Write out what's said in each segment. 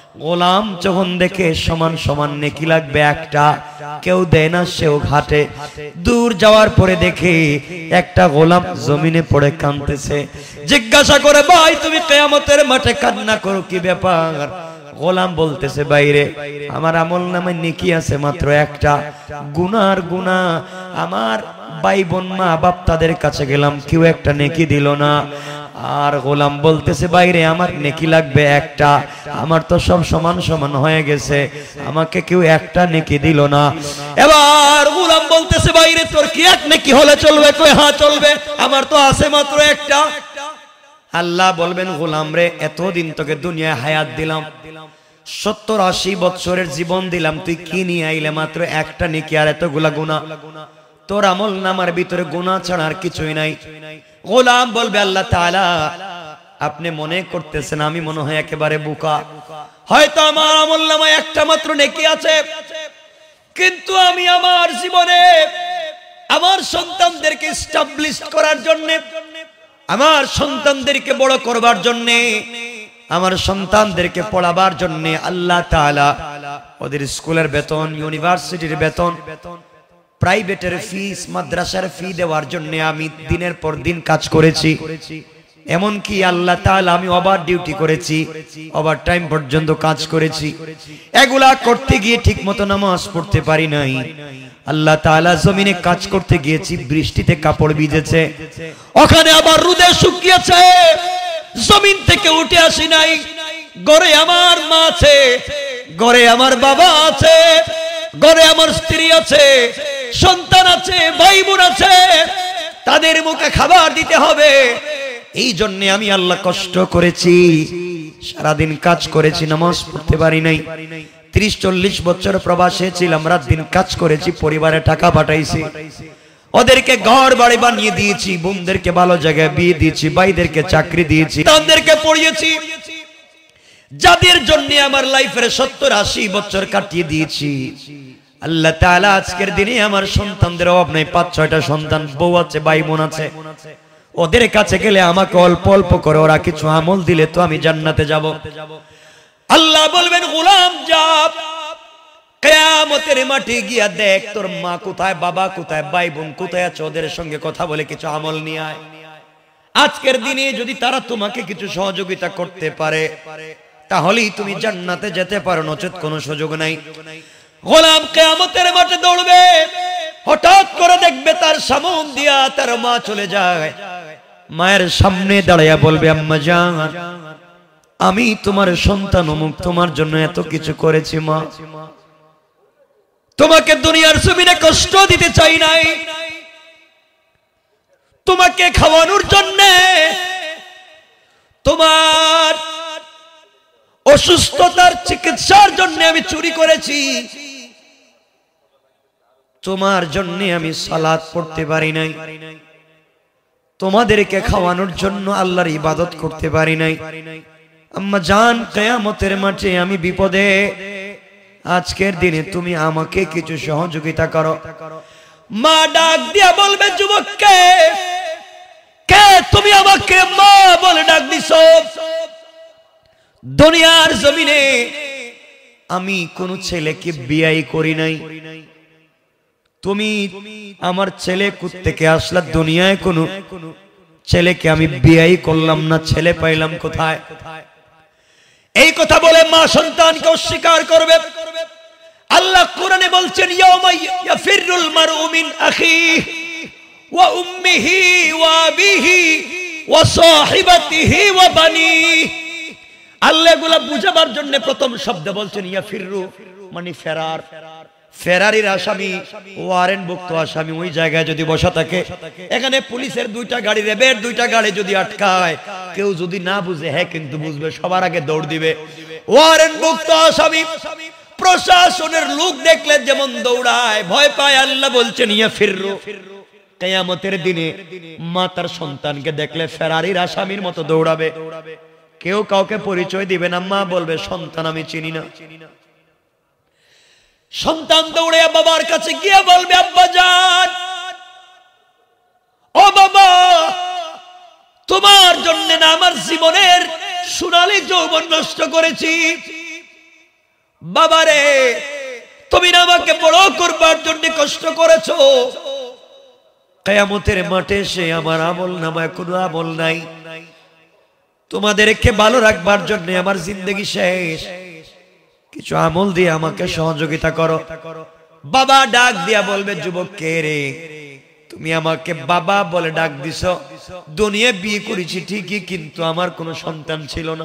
গোলাম যখন দেখে সমান সমান নেকি লাগবে একটা, কেউ দেয় না, সেও ঘাটে। দূর যাওয়ার পরে দেখে একটা গোলাম জমিনে পড়ে কাঁদতেছে। জিজ্ঞাসা করে, ভাই তুমি কিয়ামতের মাঠে কান্না করো, কি ব্যাপার? গোলাম বলতেছে, বাইরে আমার আমল নামে নেকি আছে মাত্র একটা, গুনার গুনাহ। আমার ভাই বোন মা বাপ তাদের কাছে গেলাম, কেউ একটা নেকি দিল না। আর গোলাম বলতেছে, বাইরে আমার নেকি লাগবে একটা, আমার তো সব সমান সমান হয়ে গেছে, আমাকে কেউ একটা নেকি দিল না। এবার গোলাম বলতেছে, বাইরে তোর কি এক নেকি হলে চলবে? কই হ্যাঁ চলবে, আমার তো আছে মাত্র একটা। আল্লাহ বলবেন, গোলাম রে, এতদিন তোকে দুনিয়ায় হায়াত দিলাম, 70-80 বছরের জীবন দিলাম, তুই কি নিয়ে আইলে? মাত্র একটা নেকি আর এতগুলা গুনাহ। তোর আমল নামার ভিতরে গুনাহ ছাড়া আর কিছুই নাই। গোলাম বলবে, আল্লাহ তাআলা আপনি মনে করতেছেন আমি মনে হয় একেবারে বোকা, হয়তো আমার আমল নামায় একটা মাত্র নেকি আছে, কিন্তু আমি আমার জীবনে আমার সন্তানদেরকে এস্টাবলিশ করার জন্য, আমার সন্তানদেরকে বড় করবার জন্য, আমার সন্তানদেরকে পড়াবার জন্য আল্লাহ তাআলা ওদের স্কুলের বেতন, ইউনিভার্সিটির বেতন, প্রাইভেটের ফিস, মাদ্রাসার ফি দেওয়ার জন্য আমি দিনের পর দিন কাজ করেছি। এমনকি আল্লাহ তাআলা আমি ওভার ডিউটি করেছি, ওভার টাইম পর্যন্ত কাজ করেছি। এগুলা করতে গিয়ে ঠিকমতো নামাজ পড়তে পারি নাই। আল্লাহ তাআলা জমিনে কাজ করতে গিয়েছি, বৃষ্টিতে কাপড় ভিজেছে, ওখানে আবার রোদে শুকিয়েছে, জমিন থেকে উঠে আসি নাই। ঘরে আমার মা আছে, ঘরে আমার বাবা আছে, ঘরে আমার স্ত্রী আছে, সন্তান আছে, ভাই বোন আছে, তাদের মুখে খাবার দিতে হবে। এই জন্য আমি আল্লাহ কষ্ট করেছি, সারাদিন কাজ করেছি, নামাজ পড়তে পারি নাই। 30-40 বছর প্রবাসে ছিলাম, রাত দিন কাজ করেছি, পরিবারে টাকা পাঠাইছি, ওদেরকে ঘর বাড়ি বানিয়ে দিয়েছি, বোনদেরকে ভালো জায়গায় বিয়ে দিয়েছি, ভাইদেরকে চাকরি দিয়েছি, তাদেরকে পড়িয়েছি, যাদের জন্য আমার লাইফের 70-80 বছর কাটিয়ে দিয়েছি। আল্লাহ তাআলা আজকের দিনে আমার সন্তানদের অভাব নাই, 5-6টা সন্তান, বউ আছে, ভাই বোন আছে, ওদের কাছে গেলে আমাকে অল্প অল্প করে ওরা কিছু আমল দিলে তো আমি জান্নাতে যাব। আল্লাহ বলবেন, গোলাম যা, কিয়ামতের মাঠে গিয়া দেখ তোর মা কোথায়, বাবা কোথায়, ভাই বোন কোথায় আছে, ওদের সঙ্গে কথা বলে কিছু আমল নিয়ে আয়। আজকের দিনে যদি তারা তোমাকে কিছু সহযোগিতা করতে পারে তাহলেই তুমি জান্নাতে যেতে পারো, নচেত কোনো সুযোগ নাই। গোলাম কিয়ামতের মাঠে দৌড়বে, হঠাৎ করে দেখবে তার সামনে দিয়া তার মা চলে যায়, মায়ের সামনে দাঁড়াইয়া বলবে, আম্মা জান আমি তোমার সন্তান অমুক, তোমার জন্য এত কিছু করেছি মা, তোমাকে দুনিয়ার জমিনে কষ্ট দিতে চাই নাই, তোমাকে খাওয়ানোর জন্য, তোমার অসুস্থতার চিকিৎসার জন্য আমি চুরি করেছি, তোমার জন্য আমি সালাত পড়তে পারি নাই, তোমাদেরকে খাওয়ানোর জন্য আল্লাহর ইবাদত করতে পারি নাই। আম্মা জান কিয়ামতের মাঠে আমি বিপদে, আজকের দিনে তুমি আমাকে কিছু সহযোগিতা করো। মা ডাক দিয়া বলবে, যুবককে কে তুমি আমাকে মা বলে ডাক দিছো? দুনিয়ার জমিনে আমি কোন ছেলেকে বিয়ে করি নাই, তুমি আমার ছেলে কোত্থেকে আসলা? দুনিয়ায় কোন ছেলেকে আমি বিয়ে করলাম না, ছেলে পাইলাম কোথায়? এই কথা বলে মা সন্তানকে অস্বীকার করবে। আল্লাহ কোরআনে বলছেন, ইয়াউমা ইয়াফিরুল মারউ মিন আখিহি ওয়া উম্মিহি ওয়া আবিহি ওয়া সাহিবাতিহি ওয়া বানিহি। আল্লাহ এগুলা বুঝাবার জন্য প্রথম শব্দ বলছেন ইয়াফিরু, মানে ফেরার। ফেরারির আসামি, ওয়ারেন্টভুক্ত আসামি ওই জায়গায় যদি বসা থাকে, এখানে পুলিশের 2টা গাড়ি, র্যাবের 2টা গাড়ি যদি আটকায়, কেউ যদি না বুঝে, হ্যাঁ কিন্তু বুঝবে, সবার আগে দৌড় দিবে। ওয়ারেন্টভুক্ত আসামি প্রশাসনের লোক দেখলে যেমন দৌড়ায়, ভয় পায়, আল্লাহ বলছেন ইয়াফিরু। কিয়ামতের দিনে মা তার সন্তানকে দেখলে ফেরারির আসামির মতো দৌড়াবে, কেউ কাউকে পরিচয় দিবে না, মা বলবে সন্তান আমি চিনি না। সন্তান দৌড়ে বাবার কাছে গিয়ে বলবে, আব্বা জান, ও বাবা, তোমার জন্য না আমার জীবনের সোনালী যৌবন নষ্ট করেছি, বাবারে তুমি না আমাকে বড় করবার জন্য কষ্ট করেছো, কিয়ামতের মাঠে সে আমার আমল নামায় কোনো আমল নাই, তোমাদেরকে ভালো রাখবার জন্য আমার জিন্দেগি শেষ, কিছু আমল দিয়ে আমাকে সহযোগিতা করো। বাবা ডাক দিয়া বলবে, যুবক কে রে? তুমি আমাকে বাবা বলে ডাক দিছো, দুনিয়া বিয়ে করেছি ঠিকই, কিন্তু আমার কোনো সন্তান ছিল না।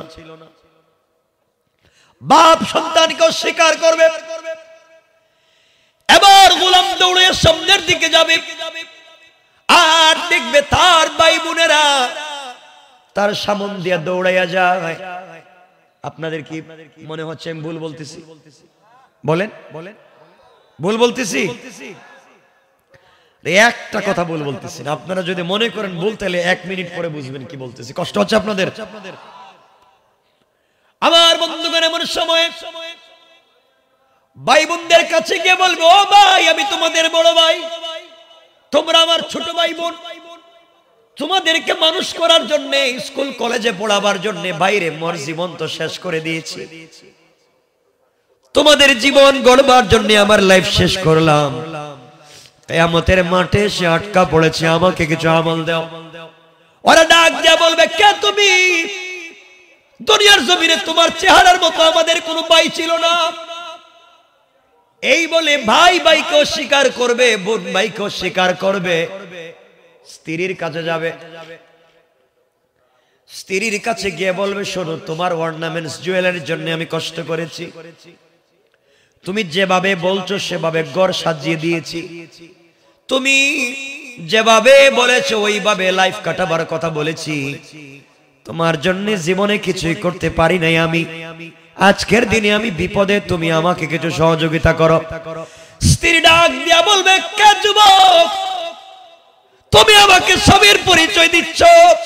বাপ সন্তানকে অস্বীকার করবে। এবার গোলাম দৌড়ে সামনের দিকে যাবে, আর দেখবে তার ভাই বোনেরা তার সামন দিয়া দৌড়াইয়া যায়। আপনাদের কি মনে হচ্ছে আমি ভুল বলতেছি? বলেন বলেন, ভুল বলতেছি? একটা কথা ভুল বলতেছি না। আপনারা যদি মনে করেন ভুল, তাহলে 1 মিনিট পরে বুঝবেন কি বলতেছি। কষ্ট হচ্ছে আপনাদের? আমার বন্ধুগণ এমন সময় ভাই বোনদের কাছে গিয়ে বলবে, ও ভাই, আমি তোমাদের বড় ভাই, তোমরা আমার ছোট ভাই বোন, তোমাদেরকে মানুষ করার জন্য, স্কুল কলেজে পড়াবার জন্য বাইরে মোর জীবন তো শেষ করে দিয়েছি, তোমাদের জীবন গড়বার জন্য আমার লাইফ শেষ করলাম, কিয়ামতের মাঠে সে আটকা পড়েছে, আমাকে কিছু আমল দাও। ওরা ডাক দিয়া বলবে, কে তুমি? দুনিয়ার জমিনে তোমার চেহারার মতো আমাদের কোনো ভাই ছিল না। এই বলে ভাই ভাইকে অস্বীকার করবে, বোন ভাইকে অস্বীকার করবে। স্ত্রীর কাছে যাবে, স্ত্রীর কাছে গিয়ে বলবে, শোনো, তোমার অর্নামেন্টস জুয়েলারির জন্য আমি কষ্ট করেছি, তুমি যেভাবে বলছো সেভাবে ঘর সাজিয়ে দিয়েছি, তুমি যেভাবে বলেছো ওইভাবে লাইফ কাটাবার কথা বলেছি, তোমার জন্য জীবনে কিছুই করতে পারি নাই আমি, আজকের দিনে আমি বিপদে, তুমি আমাকে কিছু সহযোগিতা করো। স্ত্রী ডাক দিয়া বলবে, কে যুবক? তুমি আমাকে সবের পরিচয় দিচ্ছ,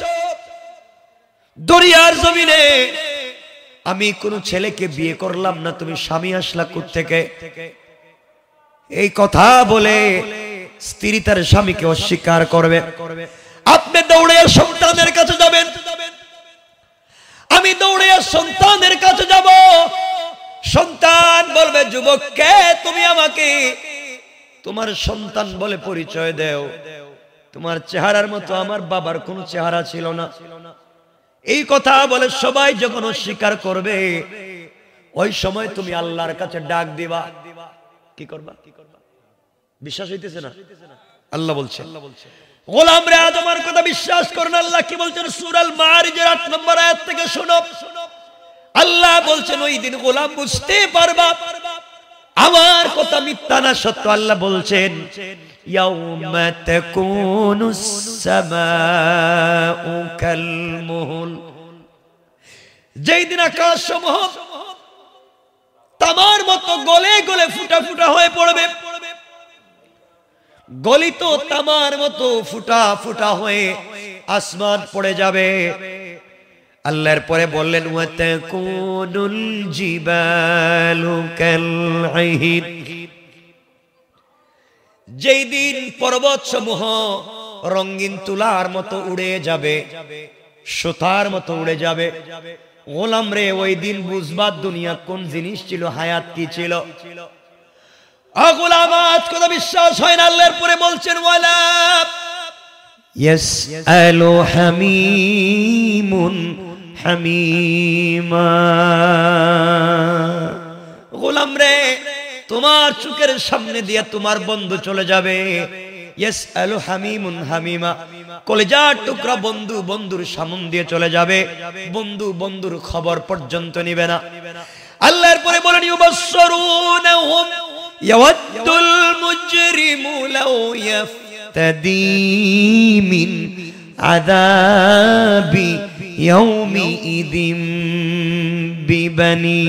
দুনিয়ার জমিনে আমি কোন ছেলেকে বিয়ে করলাম না, তুমি স্বামী আসলা কোত্থেকে? এই কথা বলে স্ত্রী তার স্বামীকে অস্বীকার করবে। আপনি দৌড়ে সন্তানের কাছে যাবেন, আমি দৌড়ে সন্তানের কাছে যাব। সন্তান বলবে, যুবক কে তুমি? আমাকে তোমার সন্তান বলে পরিচয় দেও, তোমার চেহারার মতো আমার বাবার কোনো চেহারা ছিল না। এই কথা বলে সবাই যখন অস্বীকার করবে, ওই সময় তুমি আল্লাহর কাছে ডাক দিবা। কি করবা? বিশ্বাস হইতেছে না? আল্লাহ বলছে, গোলামরে আজ আমার কথা বিশ্বাস করুন। আল্লাহ কি বলছেন? সূরা আল মাআরিজের 8 নম্বর আয়াত থেকে শুনো। আল্লাহ বলছেন, ওই দিন গোলাম বুঝতে পারবা আমার কথা মিথ্যা না সত্য। আল্লাহ বলছেন, ইয়াউমা তাকুনুস সামাউ কাল মুহল, যেই দিন আকাশসমূহ তামার মতো গলে গলে ফুটা ফুটা হয়ে পড়বে। গলিত তামার মতো ফুটা ফুটা হয়ে আসমান পড়ে যাবে। আল্লাহর পরে বললেন, ওয়া তাকুনুল জিবালু কাল আইহিন, যেই দিন পর্বত সমূহ রঙিন তুলার মতো উড়ে যাবে, সুতার মতো উড়ে যাবে। গোলাম রে, ওই দিন বুঝবা দুনিয়া কোন জিনিস ছিল, হায়াত কি ছিল। গোলাম আজ কথা বিশ্বাস হয় না। আল্লাহর পরে বলছেন, ওয়ালা ইয়াসআলু হামিমুন হামিমা, গোলাম রে, তোমার চোখের সামনে দিয়ে তোমার বন্ধু চলে যাবে। ইয়াসআলু হামিমুন হামিমা, কলিজার টুকরা বন্ধু বন্ধুর সামনে দিয়ে চলে যাবে, বন্ধু বন্ধুর খবর পর্যন্ত নিবে না। আল্লাহর পরে বলেন, ইউবাশশিরুনহুম ইয়াওয়াদ্দুল মুজরিমু লাউ ইয়াফতাদি মিন আযাবি ইয়াউমিইযিম বিবানি।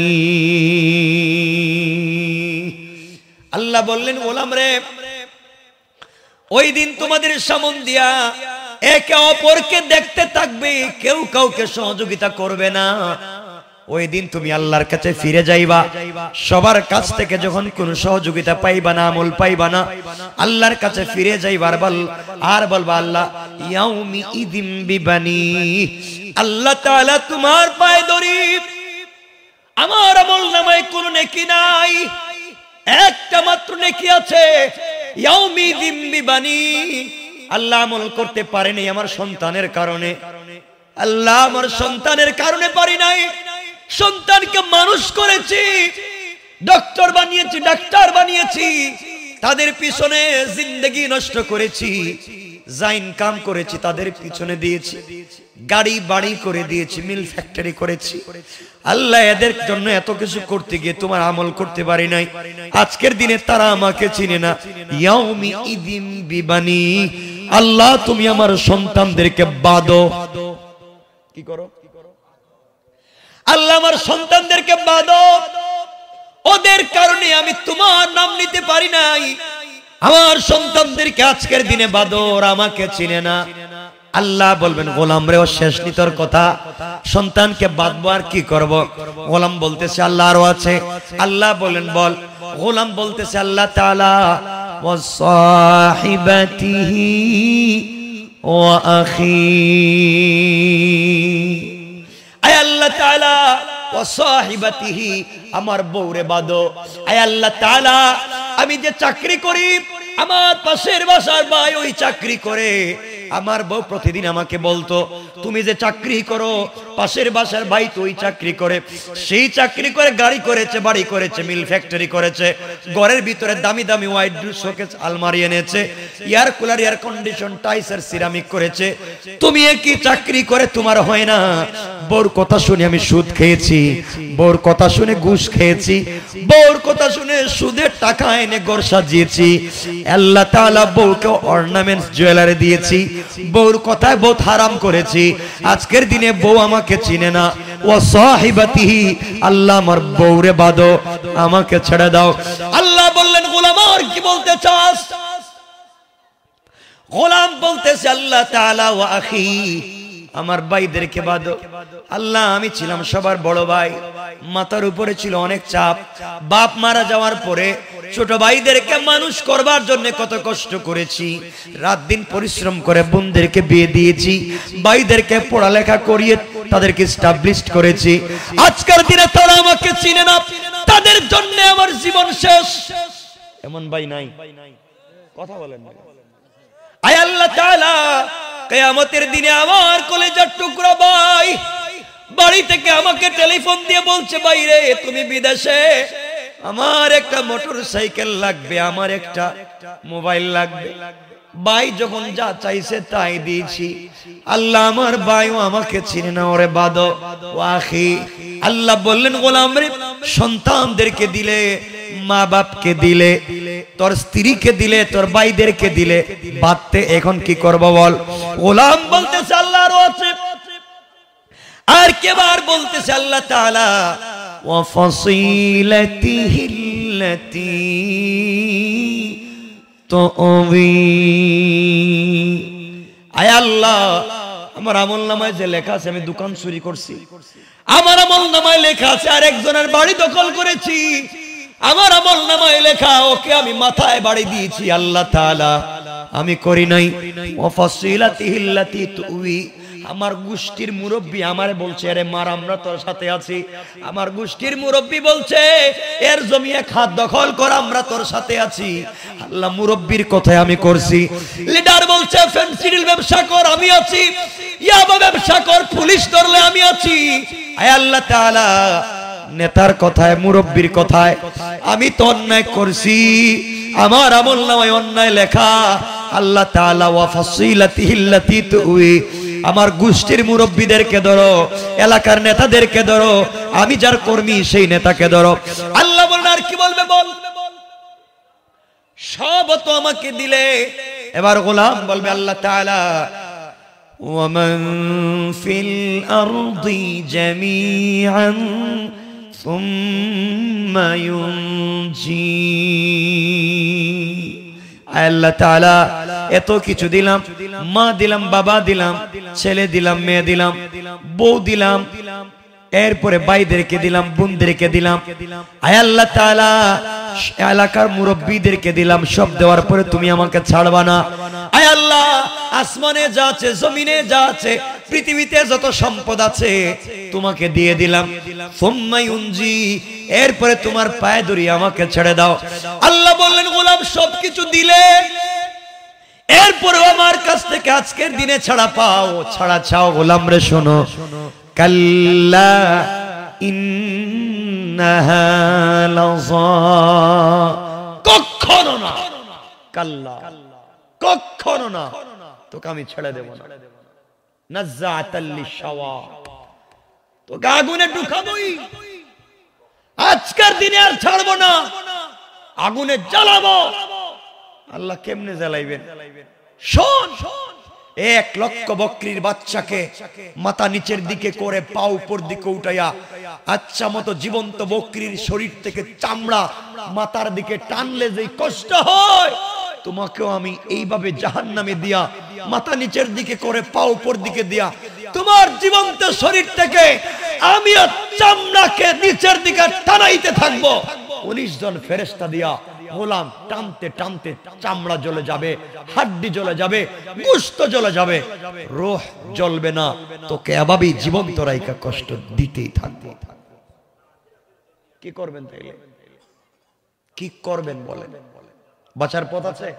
আল্লাহ বললেন, গোলাম রে, ওই দিন তোমাদের সামনে দিয়া একে অপরকে দেখতে থাকবে, কেউ কাউকে সহযোগিতা করবে না। ওই দিন তুমি আল্লাহর কাছে ফিরে যাইবা, সবার কাছ থেকে যখন কোন সহযোগিতা পাইবা না, আমল পাইবা না, আল্লাহর কাছে ফিরে যাইবা আর বলবা, আল্লাহ ইয়াউমি ইদিম বিবানি, আল্লাহ তাআলা তোমার পায়ে ধরি, আমার আমলনামায় কোনো নেকি নাই, একটা মাত্র নেকি আছে, ইয়াউমিদিন বিবানি। আল্লাহ আমল করতে পারেনি আমার সন্তানের কারণে, আল্লাহ আমার সন্তানের কারণে পারি নাই। সন্তানকে মানুষ করেছি, ডক্টর বানিয়েছি, ডাক্তার বানিয়েছি, তাদের পিছনে জিন্দেগি নষ্ট করেছি, যা ইনকাম করেছি তাদের পিছনে দিয়েছি, গাড়ি বাড়ি করে দিয়েছি, মিল ফ্যাক্টরি করেছি। আল্লাহ এদের জন্য এত কিছু করতে গিয়ে তোমার আমল করতে পারি নাই। আজকের দিনে তারা আমাকে চিনে না। ইয়াউমি ইদিম বিবানি, আল্লাহ তুমি আমার সন্তানদেরকে বাঁধো। কি করো? আল্লাহ আমার সন্তানদেরকে বাঁধো, ওদের কারণে আমি তোমার নাম নিতে পারি নাই। আমার সন্তানদেরকে আজকের দিনে বাঁধো, ওরা আমাকে চিনে না। আল্লাহ বলবেন গোলাম রে, ও শেষ নি তোর কথা, সন্তানকে বাঁধবো আর কি করব? গোলাম বলতেছে আল্লাহ আরো আছে। আল্লাহ বলেন বল। গোলাম বলতেছে আল্লাহ তাআলা ওয়া সাহিবাতিহি ওয়া আখি, আয় আল্লাহ তাআলা ওয়া সাহিবাতিহি, আমার বউরে বাঁধো। আয় আল্লাহ তাআলা আমি যে চাকরি করি, আমার পাশের বাসার ভাই ওই চাকরি করে, আমার বউ প্রতিদিন আমাকে বলতো তুমি যে চাকরি করো, পাশের বাসার ভাই তো ওই চাকরি করে, সেই চাকরি করে গাড়ি করেছে, বাড়ি করেছে, মিল ফ্যাক্টরি করেছে, ঘরের ভিতরে দামি দামি ওয়াইড শোকেস আলমারি এনেছে, এয়ার কুলার, এয়ার কন্ডিশন, টাইসের সিরামিক করেছে, তুমি কি চাকরি করে তোমার হয় না? বউর কথা শুনে আমি সুদ খেয়েছি, বউর কথা শুনে ঘুষ খেয়েছি, বউর কথা শুনে সুদের টাকা এনে ঘর সাজিয়েছি। আল্লাহ তাআলা বউকে অর্নামেন্টস জুয়েলারি দিয়েছি, বউর কথায় বহুত হারাম করেছি। আজকের দিনে বউ আমাকে চিনে না। ওয়া সাহিবাতিহি, আল্লাহ আমার বউরে বাঁধো, আমাকে ছেড়ে দাও। আল্লাহ বললেন গোলাম আর কি বলতে চাস? গোলাম বলতেছে আল্লাহ তাআলা ওয়া আখি, আমার ভাইদেরকে বাঁধো। আল্লাহ আমি ছিলাম সবার বড় ভাই, মাথার উপরে ছিল অনেক চাপ। বাপ মারা যাওয়ার পরে ছোট ভাইদেরকে মানুষ করবার জন্য কত কষ্ট করেছি, রাত দিন পরিশ্রম করে বোনদেরকে বিয়ে দিয়েছি, ভাইদেরকে পড়ালেখা করিয়ে তাদেরকে এস্টাবলিশড করেছি। আজকের দিনে তারা আমাকে চিনে না, তাদের জন্য আমার জীবন শেষ। এমন ভাই নাই? কথা বলেন না। আয় আল্লাহ তাআলা কিয়ামতের দিনে আমার কলেজার টুকরা ভাই বাড়ি থেকে আমাকে টেলিফোন দিয়ে বলছে ভাই রে তুমি বিদেশে, আমার একটা মোটরসাইকেল লাগবে, আমার একটা মোবাইল লাগবে। ভাই যখন যা চাইছে তাই দিয়েছি। আল্লাহ আমার ভাইও আমাকে চিনে না, ওরে বাঁধো। ওয়াখি, আল্লাহ বললেন গোলাম রে, সন্তানদেরকে দিলে, মা বাপকে দিলে, তোর স্ত্রীকে দিলে, তোর ভাইদেরকে দিলে, বাঁধতে এখন কি করব বল? গোলাম বলতেছে আল্লাহ আরো আছে। আর কেবার বলতেছে আল্লাহ তাআলা ওয়া ফাসিলাতিহিল্লাতী তুবি। আয় আল্লাহ আমার আমলনামায় যে লেখা আছে আমি দোকান চুরি করছি, আমার আমলনামায় লেখা আছে আরেকজনের বাড়ি দখল করেছি, আমার আমলনামায় লেখা ওকে আমি মাথায় বাড়ি দিয়েছি, আল্লাহ তাআলা আমি করি নাই। ওয়া ফাসিলাতিহিল্লাতী তুবি, আমার গোষ্ঠীর মুরব্বী আমারে বলছে আরে মার আমরা তোর সাথে আছি। আমার গোষ্ঠীর মুরব্বী বলছে এর জমি এক হাত দখল কর, আমরা তোর সাথে আছি। আল্লাহ মুরব্বীর কথায় আমি করছি। লিডার বলছে ফেন্সিডিল ব্যবসা কর, আমি আছি। ইয়াবা ব্যবসা কর, পুলিশ ধরলে আমি আছি। আয় আল্লাহ তাআলা নেতার কথায়, মুরব্বীর কথায় আমি তো অন্যায় করছি, আমার আমলনামায় অন্যায় লেখা। আল্লাহ তাআলা ওয়া ফাসিলাতিহিল্লাতী তুবি, আমার গোষ্ঠীর মুরব্বীদেরকে ধরো, এলাকার নেতাদেরকে ধরো, আমি যার কর্মী সেই নেতাকে ধরো। আল্লাহ বলেন আর কি বলবে বল? সব তো আমাকে দিলে। এবার গোলাম বলবে আল্লাহ তাআলা ওয়া মান ফিল আরদি জামিআন সুম্মা ইউনজি। আল্লাহ তাআলা এত কিছু দিলাম, মা দিলাম, বাবা দিলাম, ছেলে দিলাম, মেয়ে দিলাম, বউ দিলাম, এরপরে ভাইদেরকে দিলাম, বোনদেরকে দিলাম। আয় আল্লাহ তাআলা এলাকার মুরব্বীদেরকে দিলাম, সব দেওয়ার পরে তুমি আমাকে ছাড়বা না। আয় আল্লাহ আসমানে যা আছে, জমিনে যা আছে, পৃথিবীতে যত সম্পদ আছে তোমাকে দিয়ে দিলাম, সুম্মা ইউনজি, এরপরে তোমার পায়ে ধরি আমাকে ছেড়ে দাও। আল্লাহ বললেন গোলাম সবকিছু দিলে এরপরে আমার কাছ থেকে আজকের দিনে ছাড়া পাও, ছাড়া চাও। গোলাম রে শোনো, কাল্লা ইন্নাহা লাযা, কখনো না, কাল্লা কখনো না, তোকে আমি ছেড়ে দেব না। নাযাআতাল লিশাওয়া, তোকে আগুনে ঢুকাবোই, আজকের দিনে আর ছাড়বো না, আগুনে জ্বালাবো। আল্লাহ কেমনে জ্বালাইবেন? শোন, 1 লক্ষ বকরির বাচ্চাকে মাথা নিচের দিকে করে পা উপর দিকে উঠাইয়া আচ্ছা মতো জীবন্ত বকরির শরীর থেকে চামড়া মাথার দিকে টানলে যে কষ্ট হয়, তোমাকেও আমি এইভাবে জাহান্নামে দিয়া মাথা নিচের দিকে করে পা উপর দিকে দিয়া তোমার জীবন্ত শরীর থেকে আমি চামড়াকে নিচের দিকে টানাইতে থাকবো। 19 জন ফেরেশতা দিয়া গোলাম টানতে টানতে চামড়া জ্বলে যাবে, হাড্ডি জ্বলে যাবে, গোশত জ্বলে যাবে, রূহ জ্বলবে না। তোকে এভাবেই জীবন্ত রাইকা কষ্ট দিতেই থাকবে। কি করবেন তাইলে? কি করবেন বলেন? বাঁচার পথ আছে?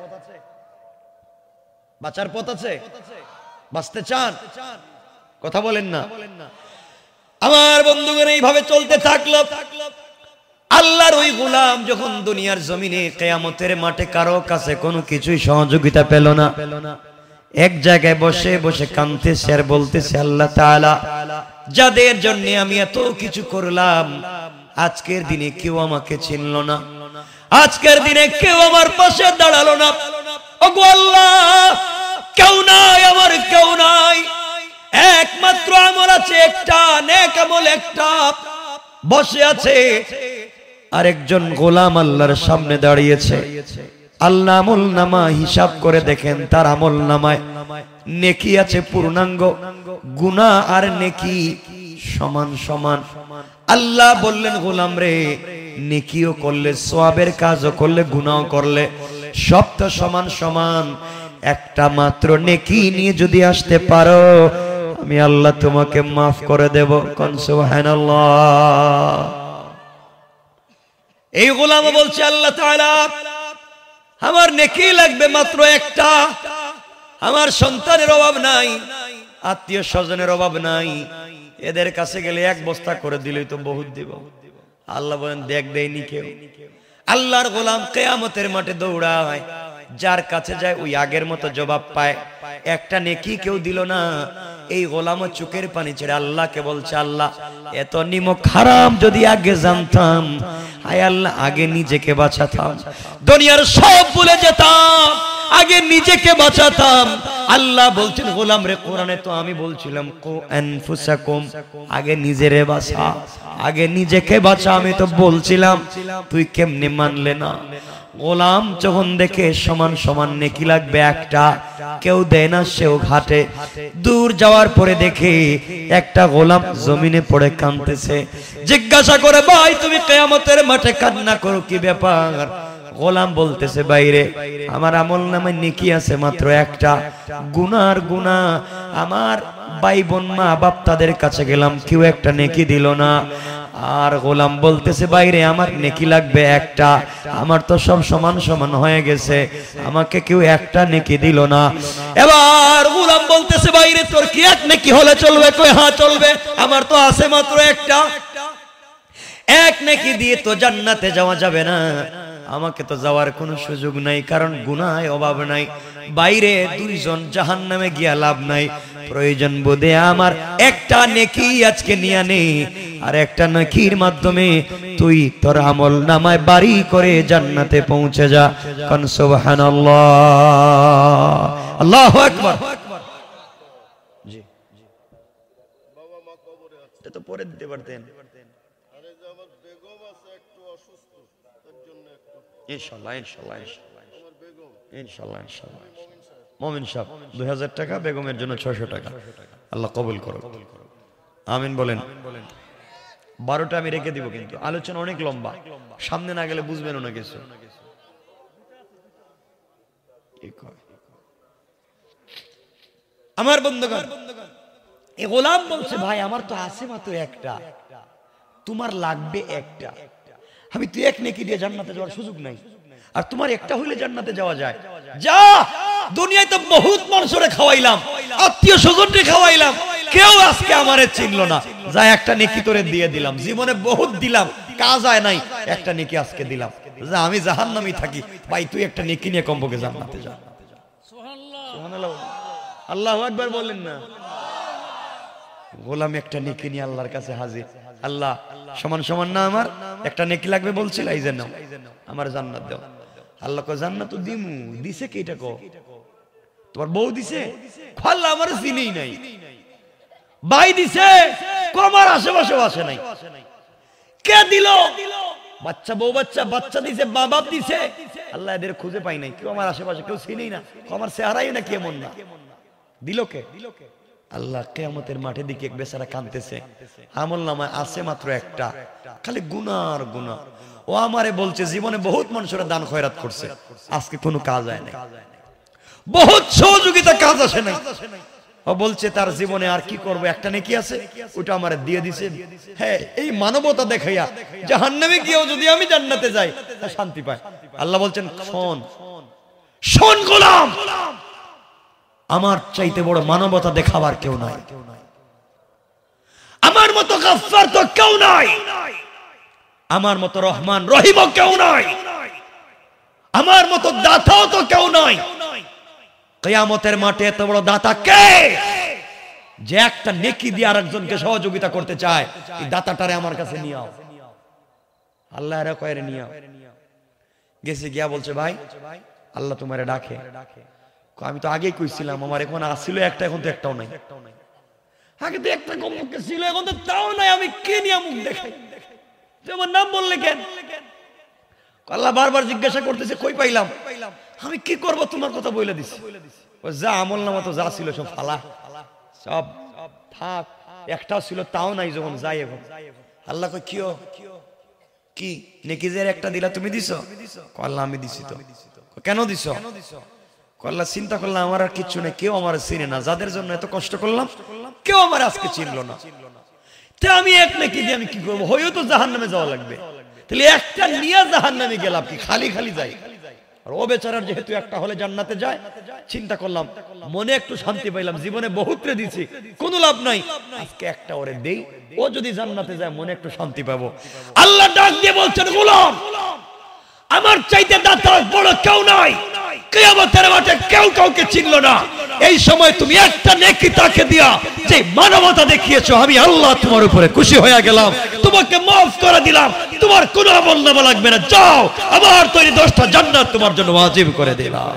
বাঁচার পথ আছে? বাঁচতে চান? কথা বলেন না। আমার বন্ধুগণ এইভাবে চলতে থাকলো। আল্লাহর ওই গোলাম যখন দুনিয়ার জমিনে কিয়ামতের মাঠে কারো কাছে কোনো কিছুই সহযোগিতা পেল না, এক জায়গায় বসে বসে কাঁদতেছে আর বলতেছে, আল্লাহ তাআলা, যাদের জন্য আমি এত কিছু করলাম, আজকের দিনে কেউ আমাকে চিনল না, আজকের দিনে কেউ আমার পাশে দাঁড়ালো না। ওগো আল্লাহ, কেউ নাই, আমার কেউ নাই, একমাত্র আমল আছে একটা, নেক আমল একটা। বসে আছে আরেকজন গোলাম আল্লাহর সামনে দাঁড়িয়েছে। আল্লাহ আমল নামা হিসাব করে দেখেন, তার আমল নামায় নেকি আছে পূর্ণাঙ্গ, গুনাহ আর নেকি সমান সমান। আল্লাহ বললেন, গোলাম রে, নেকিও করলে, সওয়াবের কাজও করলে, গুনাহও করলে, সব তো সমান সমান। একটা মাত্র নেকি নিয়ে যদি আসতে পারো, আমি আল্লাহ তোমাকে মাফ করে দেব। কোন সুবহানাল্লাহ। এই গোলাম বলছে, আল্লাহ তাআলা, আমার নেকি লাগবে মাত্র একটা, আমার সন্তানের অভাব নাই, আত্মীয় স্বজনের অভাব নাই, এদের কাছে গেলে 1 বস্তা করে দিলেই তো বহুত দিব। আল্লাহ বলেন, দেখ দেয়নি কেউ। আল্লাহর গোলাম কিয়ামতের মাঠে দৌড়ায়, যার কাছে যায় ওই আগের মতো জবাব পায়। একটা নেকি কেউ দিল না। এই গোলামও চোখের পানি ছেড়ে আল্লাহকে বলছে, আল্লাহ, এত নিমক হারাম যদি আগে জানতাম, হায় আল্লাহ, আগে নিজেকে বাঁচাতাম, দুনিয়ার সব ভুলে যেতাম, আগে নিজেকে বাঁচাতাম। আল্লাহ বলছেন, গোলাম রে, কোরআনে তো আমি বলছিলাম, কু আনফুসাকুম, আগে নিজেরে বাঁচা, আগে নিজেকে বাঁচা, আমি তো বলছিলাম, তুই কেমনে মানলে না? গোলাম যখন দেখে সমান সমান নেকি লাগবে একটা, কেউ দেয় না, সেও ঘাটে। দূর যাওয়ার পরে দেখে একটা গোলাম জমিনে পড়ে কাঁদতেছে। জিজ্ঞাসা করে, ভাই তুমি কিয়ামতের মাঠে কান্না করো, কি ব্যাপার? গোলাম বলতেছে, বাইরে আমার আমল নামে নেকি আছে মাত্র একটা, গুনার গুনাহ, আমার ভাই বোন মা বাপ তাদের কাছে গেলাম, কেউ একটা নেকি দিল না। আর গোলাম বলতেছে, বাইরে আমার নেকি লাগবে একটা, আমার তো সব সমান সমান হয়ে গেছে, আমাকে কেউ একটা নেকি দিল না। এবার গোলাম বলতেছে, বাইরে তোর কি এক নেকি হলে চলবে? কই, হ্যাঁ চলবে, আমার তো আছে মাত্র একটা। এক নেকি দিয়ে তো জান্নাতে যাওয়া যাবে না, আমাকে তো যাওয়ার কোনো সুযোগ নাই, কারণ গুনাহে অভাব নাই। বাইরে 2 জন জাহান্নামে গিয়া লাভ নাই, প্রয়োজন বোধে আমার একটা নেকি আজকে নিয়ে নে, আর একটা নেকির মাধ্যমে তুই তোর আমল নামায় বাড়ি করে জান্নাতে পৌঁছে যা। কোন সুবহানাল্লাহ, আল্লাহু আকবার। জি, বাবা মা কবরে আছে, এটা তো পরে দিতে পারতেন। আরে যে আমার বেগম আছে একটু অসুস্থ, তার জন্য একটু ইনশাআল্লাহ ইনশাআল্লাহ আমার বেগম ইনশাআল্লাহ ইনশাআল্লাহ। মুমিন সাহেব 2000 টাকা, বেগমের জন্য 600 টাকা। আল্লাহ কবুল করো, আমিন বলেন। 12টা আমি রেখে দিব, কিন্তু আলোচনা অনেক লম্বা, সামনে না গেলে বুঝবেন না কিছু। আমার বন্ধুগণ, এই গোলাম বলছে ভাই আমার তো আছে মাত্র একটা, তোমার লাগবে একটা। আমি তুই এক নেকি দিয়ে জান্নাতে যাওয়ার সুযোগ নাই, আর তোমার একটা হইলে জান্নাতে যাওয়া যায়। যা, দুনিয়ায় তো বহুত মানুষরে খাওয়াইলাম, আত্মীয় স্বজনকে খাওয়াইলাম, কেউ আজকে আমারে চিনলো না, যা একটা নেকি তোরে দিয়ে দিলাম, জীবনে বহুত দিলাম, কাজ হয় নাই, একটা নেকি আজকে দিলাম, যা আমি জাহান্নামী থাকি, ভাই তুই একটা নেকি নিয়ে কমপক্ষে জান্নাতে যা। সুবহানাল্লাহ, আল্লাহু আকবার বলেন না। গোলাম একটা নেকি নিয়ে আল্লাহর কাছে হাজির। আল্লাহ সমান সমান না আমার একটা নেকি লাগবে বলছিল, এই যে নাও আমার জান্নাত দাও। আল্লাহ কয় জান্নাত তো দিমু, দিছে কি এটা কও? তোমার বউ দিছে? আল্লাহ আমার চিনেই নাই। ভাই দিছে? আমার আশেপাশেও আসে নাই। কে দিল? বাচ্চা, বউ বাচ্চা, বাচ্চা দিছে, বাবা দিছে, আল্লাহ এদের খুঁজে পাই নাই, কেউ আমার আশেপাশে কেউ চিনেই না, আমার চেহারাই না কি এমন না, দিল কে? আল্লাহ কিয়ামতের মাঠে দিকে এক বেচারা কাঁদতেছে, আমলনামায় আছে মাত্র একটা, খালি গুনার গুনাহ। ও আমারে বলছে জীবনে বহুত মানুষেরা দান খয়রাত করছে, আজকে কোনো কাজ হয় না, বহুত সহযোগিতা কাজ আসে নাই। ও বলছে তার জীবনে আর কি করব, একটা নেকি আছে ওটা আমারে দিয়ে দিছে। হ্যাঁ, এই মানবতা দেখাইয়া জাহান্নামে গিয়েও যদি আমি জান্নাতে যাই শান্তি পাই। আল্লাহ বলছেন শোন শোন গোলাম, আমার চাইতে বড় মানবতা দেখাবার কেউ নাই, আমার মতো গফফার তো কেউ নাই, আমার মতো রহমান রহিম কেউ নাই, আমার মতো দাতাও তো কেউ নাই। কিয়ামতের মাঠে এত বড় দাতা কে, যে একটা নেকি দিয়ে আরেকজনকে সহযোগিতা করতে চায়? এই দাতাটারে আমার কাছে নিয়ে আও। আল্লাহ এরা কয়রে নিয়ে আও। গেছে গিয়া বলছে ভাই আল্লাহ তোমারে ডাকে। আমি তো আগেই কইছিলাম আমার এখন আসছিল একটা, এখন তো একটাও নাই। আগে তো একটা কমপক্ষে ছিল, এখন তো তাও নাই, আমি কে নিয়ে মুখ দেখাই? তোমার নাম বললে কেন? আল্লাহ বারবার জিজ্ঞাসা করতেছে কই পাইলাম? আমি কি করব, তোমার কথা বলে দিছি। যা আমলনামা তো যা ছিল সব ফালা, সব থাক, একটাও ছিল তাও নাই, যখন যাই এখন। আল্লাহ কই কিও কি নেকিজের একটা দিলা তুমি দিছো? আল্লাহ আমি দিছি। তো কেন দিছো? আল্লাহ চিন্তা করলাম আমার আর কিচ্ছু নেই, কেউ আমার চিনে না, যাদের জন্য এত কষ্ট করলাম কেউ আমার আজকে চিনলো না, তে আমি এক নেকি দিয়ে আমি কি করবো? হয়তো তো জাহান্নামে যাওয়া লাগবে, তাহলে একটা নিয়ে জাহান্নামে গেলাম কি, খালি খালি যাই? আর ও বেচারার যেহেতু একটা হলে জান্নাতে যায়, চিন্তা করলাম মনে একটু শান্তি পাইলাম, জীবনে বহুতরে দিছি কোনো লাভ নাই, আজকে একটা ওরে দেই, ও যদি জান্নাতে যায় মনে একটু শান্তি পাবো। আল্লাহ ডাক দিয়ে বলছেন গোলাম আমার চাইতে দাতা বড় কেউ নাই, কিয়ামতের মাঠে কেউ কাউকে চিনলো না। এই সময় তুমি একটা নেকি তাকে দিয়া যে মানবতা দেখিয়েছো, আমি আল্লাহ তোমার উপরে খুশি হয়ে গেলাম, তোমাকে মাফ করে দিলাম, তোমার কোনো আমলনামা লাগবে না, যাও আমার তৈরি 10টা জান্নাত তোমার জন্য ওয়াজিব করে দিলাম।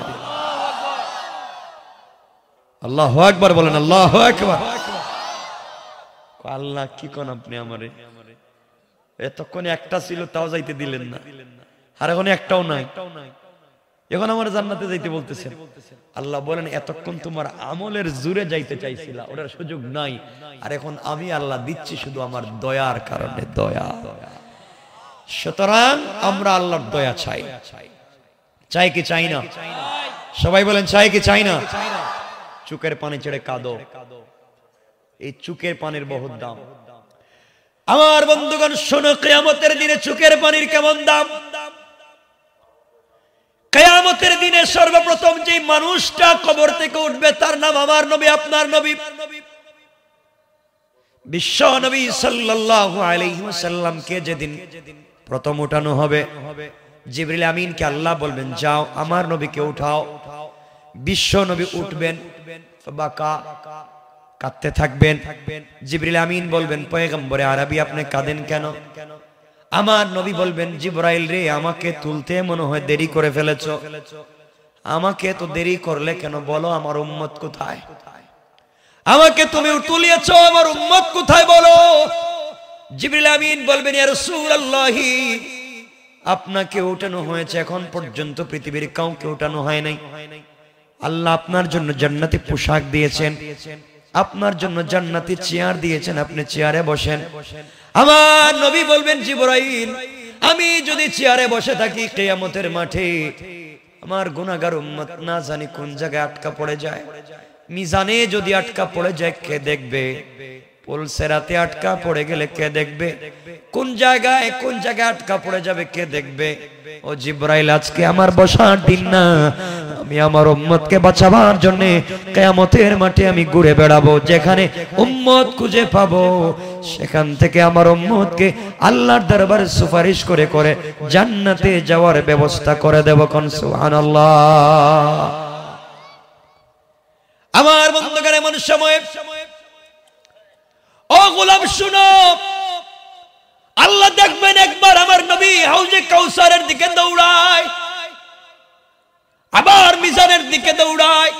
আল্লাহু আকবার বলেন, আল্লাহু আকবার। আল্লাহ কি কোন আপনি আমারে, এতক্ষণে একটা ছিল তাও যাইতে দিলেন না, আর এখন একটাও নাই, এখন আমার জান্নাতে যাইতে বলতেছেন। আল্লাহ বলেন এতক্ষণ তোমার আমলের জোরে যাইতে চাইছিলা, ওটার সুযোগ নাই, আর এখন আমি আল্লাহ দিচ্ছি শুধু আমার দয়ার কারণে, দয়া। সুতরাং আমরা আল্লাহর দয়া চাই, চাই কি চাই না? সবাই বলেন চাই কি চাই না? চুকের পানি ছেড়ে কাঁদো, এই চুকের পানির বহুত দাম। আমার বন্ধুগণ শোনো, কিয়ামতের দিনে চুকের পানির কেমন দাম। কিয়ামতের দিনে সর্বপ্রথম যে মানুষটা কবর থেকে উঠবে তার নাম আমার নবী, আপনার নবী, বিশ্ব নবী সাল্লাল্লাহু আলাইহি ওয়াসাল্লামকে যেদিন প্রথম উঠানো হবে, জিবরিল আমিনকে আল্লাহ বলবেন যাও আমার নবীকে উঠাও। বিশ্ব নবী উঠবেন, বাকা কাঁদতে থাকবেন। জিবরিল আমিন বলবেন পয়গম্বরে আরবি আপনি কাঁদেন কেন? আমার নবী বলবেন জিবরাইল রে আমাকে তুলতে মনে হয় দেরি করে ফেলেছো, আমাকে তো দেরি করলে কেন, বলো আমার উম্মত কোথায়? আমাকে তুমি তুলিয়েছো, আমার উম্মত কোথায় বলো? জিবরিল আমিন বলবেন ইয়া রাসূলুল্লাহ আপনাকে উঠানো হয়েছে, এখন পর্যন্ত পৃথিবীর কাউকে উঠানো হয় নাই। আল্লাহ আপনার জন্য জান্নাতি পোশাক দিয়েছেন, আপনার জন্য জান্নাতি চেয়ার দিয়েছেন, আপনি চেয়ারে বসেন। আমার নবী বলবেন জিবরাইল আমি যদি চেয়ারে বসে থাকি কিয়ামতের মাঠে আমার গুনাহগার উম্মত না জানি কোন জায়গায় আটকা পড়ে যায়, মিজানে যদি আটকা পড়ে যায় কে দেখবে? পুলসেরাতে আটকা পড়ে গেলে কে দেখবে? কোন জায়গায় আটকা পড়ে যাবে কে দেখবে? ও জিবরাইল, আজকে আমার বসার দিন না, আমি আমার উম্মতকে বাঁচাবার জন্য কিয়ামতের মাঠে আমি ঘুরে বেড়াবো। যেখানে উম্মত খুঁজে পাবো সেখান থেকে আমার উম্মতকে আল্লাহর দরবারে সুপারিশ করে করে জান্নাতে যাওয়ার ব্যবস্থা করে দেব। কোন সুবহানাল্লাহ। আমার বন্ধুগণ, এমন সময় ও গোলাম শুনো, আল্লাহ দেখবেন একবার আমার নবী হাউজে কাউসারের দিকে দৌড়ায়, আবার মিজানের দিকে দৌড়ায়।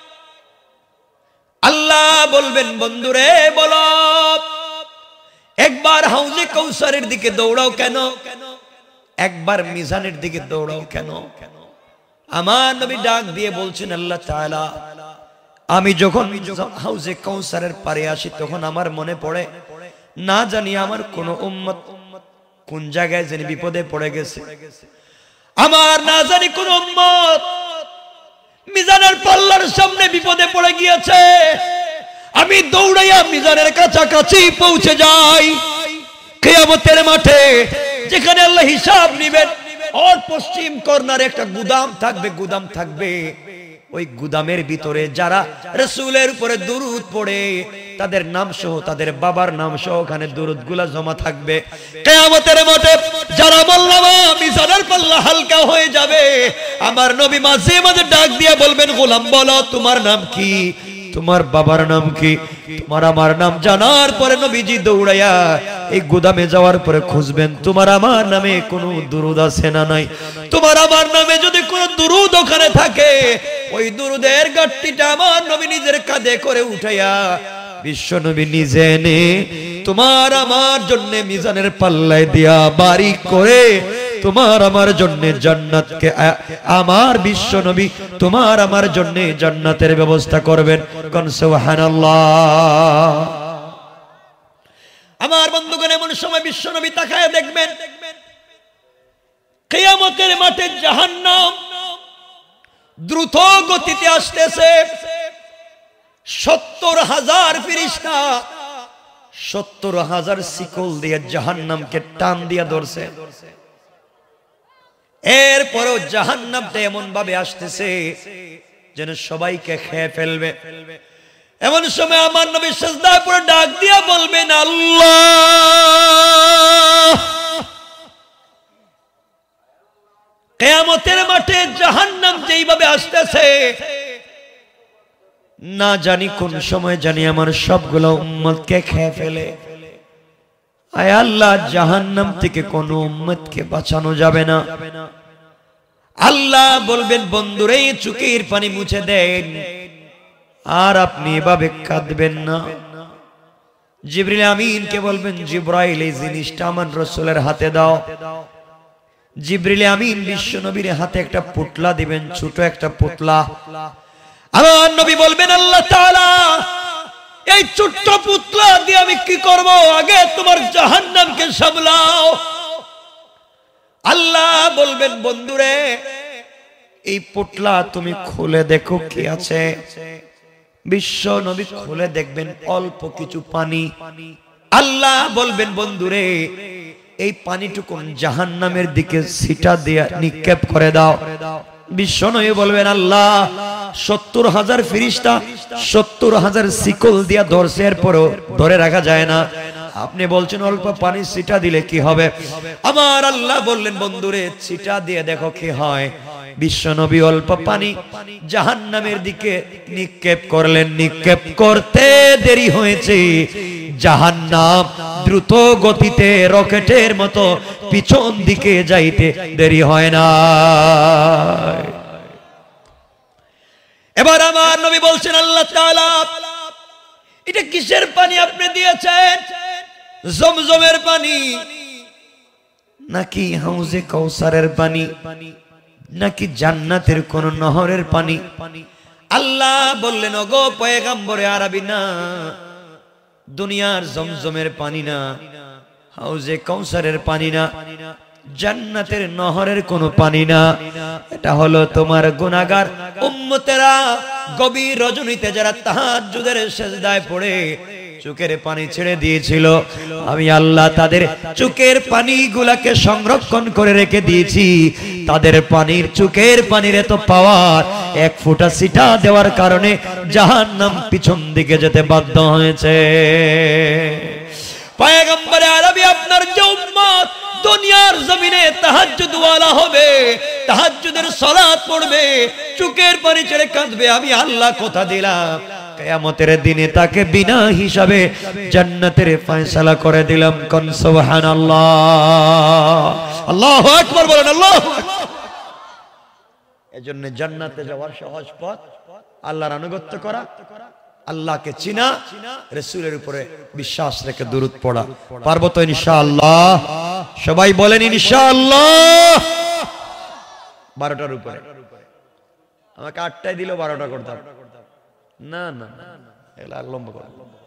আল্লাহ বলবেন, বন্ধুরে বলো, একবার হাউজে কাউসারের দিকে দৌড়াও কেন, একবার মিজানের দিকে দৌড়াও কেন? আমার নবী ডাক দিয়ে বলছেন, আল্লাহ তাআলা, আমি যখন হাউজে কাউসারের পারে আসি তখন আমার মনে পড়ে, না জানি আমার কোন উম্মত কোন জায়গায় জানি বিপদে পড়ে গেছে, আমার না জানি কোন উম্মত মিজানের পাল্লার সামনে বিপদে পড়ে গিয়েছে। আমি দৌড়াইয়া মিজানের কাছাকাছি পৌঁছে যাই। কিয়ামতের মাঠে যেখানে আল্লাহ হিসাব নেবেন, ওর পশ্চিম কর্নারে একটা গুদাম থাকবে। ওই গুদামের ভিতরে যারা রাসূলের উপরে দুরূদ পড়ে তাদের নাম সহ, তাদের বাবার নাম সহ ওখানে দুরূদগুলা জমা থাকবে। কিয়ামতের মাঠে যারা বললামা মিজানের পাল্লা হালকা হয়ে যাবে, আমার নবী মাঝে মাঝে ডাক দিয়ে বলবেন, গোলাম বলো তোমার নাম কি, তোমার বাবার নাম কি? তোমার আমার নাম জানার পরে নবীজি দৌড়াইয়া এই গুদামে যাওয়ার পরে খুঁজবেন তোমার আমার নামে কোনো দুরূদ আছে না নাই। তোমার আমার নামে যদি কোনো দুরূদ ওখানে থাকে, ওই দুরূদের গাঁটটিটা আমার নবী নিজের কাঁধে করে উঠাইয়া বিশ্ব নবী নিজে এনে তোমার আমার জন্য মিজানের পাল্লায় দিয়া বারিক করে তোমার আমার জন্য জান্নাতকে, আমার বিশ্ব নবী তোমার আমার জন্য জান্নাতের ব্যবস্থা করবেন। কোন সুবহানাল্লাহ। আমার বন্ধুগণ, এমন সময় বিশ্ব নবী তাকায় দেখবেন কিয়ামতের মাঠে জাহান্নাম দ্রুত গতিতে আসতেছে। 70,000 ফেরেশতা 70,000 শিকল দিয়ে জাহান্নামকে টান দিয়া ধরছে। এরপরও জাহান্নামটা এমন ভাবে আসতেছে যেন সবাইকে খেয়ে ফেলবে। এমন সময় আমার নবী সিজদায় পড়ে ডাক দিয়া বলবেন, আল্লাহ, কিয়ামতের মাঠে জাহান্নাম যেইভাবে আসতেছে, না জানি কোন সময় জানি আমার সবগুলো উম্মতকে খেয়ে ফেলে। আয় আল্লাহ, জাহান্নাম থেকে কোন উম্মতকে বাঁচানো যাবে না। আল্লাহ বলবেন, বন্ধুরে চোখের পানি মুছে দেন, আর আপনি এভাবে কাঁদবেন না। জিবরিল আমিনকে বলবেন, জিবরাইল এই জিনিসটা আমার রাসূলের হাতে দাও। জিবরিল আমিন বিশ্ব নবীর হাতে একটা পুতলা দিবেন, ছোট একটা পুতলা। আমার নবী বলবেন, আল্লাহ তাআলা, এই ছোট্ট পুতলা দিয়ে আমি কি করব? আগে তোমার জাহান্নামকে সামলাও। আল্লাহ বলবেন, বন্ধুরে এই পুতলা তুমি খুলে দেখো কি আছে। বিশ্ব নবী খুলে দেখবেন অল্প কিছু পানি। আল্লাহ বলবেন, বন্ধুরে এই পানিটুকু জাহান্নামের দিকে ছিটা দিয়ে নিক্ষেপ করে দাও। বিশ্ব নবী বলবেন, আল্লাহ 70,000 ফেরেশতা 70,000 শিকল দিয়া ধরছে, এরপরও ধরে রাখা যায় না। আপনি বলছেন অল্প পানি ছিটা দিলে কি হবে? আমার আল্লাহ বললেন, বন্ধুরে ছিটা দিয়ে দেখো কি হয়। বিশ্ব নবী অল্প পানি জাহান্নামের দিকে নিক্ষেপ করলেন। নিক্ষেপ করতে দেরি হয়েছে, জাহান্নাম দ্রুত গতিতে রকেটের মতো পিছন দিকে যাইতে দেরি হয় না। এবার আমার নবী বলছেন, আল্লাহ তাআলা, এটা কিসের পানি আপনি দিয়েছেন? জমজমের পানি নাকি হাউজে কাউসারের পানি নাকি জান্নাতের কোন নহরের পানি? আল্লাহ বললেন, ওগো পয়গম্বরে আরবি, না, দুনিয়ার জমজমের পানি না, হাউজে কাউসারের পানি না, জান্নাতের নহরের কোনো পানি না, এটা হলো তোমার গুনাহগার উম্মতেরা গভীর রজনীতে যারা তাহাজ্জুদের সিজদায় পড়ে চোখের পানি ছেড়ে দিয়েছিল, আমি আল্লাহ তাদের চোখের পানিগুলাকে সংরক্ষণ করে রেখে দিয়েছি। তাদের পানির চোখের পানির এত পাওয়ার, এক ফোঁটা ছিটা দেওয়ার কারণে জাহান্নাম পিছন দিকে যেতে বাধ্য হয়েছে। পয়গম্বর আরবি আপনার যে উম্মত দুনিয়ার জমিনে তাহাজ্জুদ ওয়ালা হবে, তাহাজ্জুদের সালাত পড়বে, চোখের পানি ছেড়ে কাঁদবে, আমি আল্লাহ কথা দিলাম কিয়ামতের দিনে তাকে বিনা হিসাবে জান্নাতের ফয়সালা করে দিলাম। কোন সুবহানাল্লাহ, আল্লাহু আকবার বলেন, আল্লাহু আকবার। এজন্য জান্নাতে যাওয়ার সহজ পথ আল্লাহর আনুগত্য করা, আল্লাহকে চিনা, রাসূলের উপরে বিশ্বাস রেখে দুরূদ পড়া। পারবো তো ইনশাআল্লাহ? সবাই বলেন ইনশাআল্লাহ। 12টার উপরে আমাকে 8টায় দিলেও 12টা করতাম না, না এগুলা লম্বা করে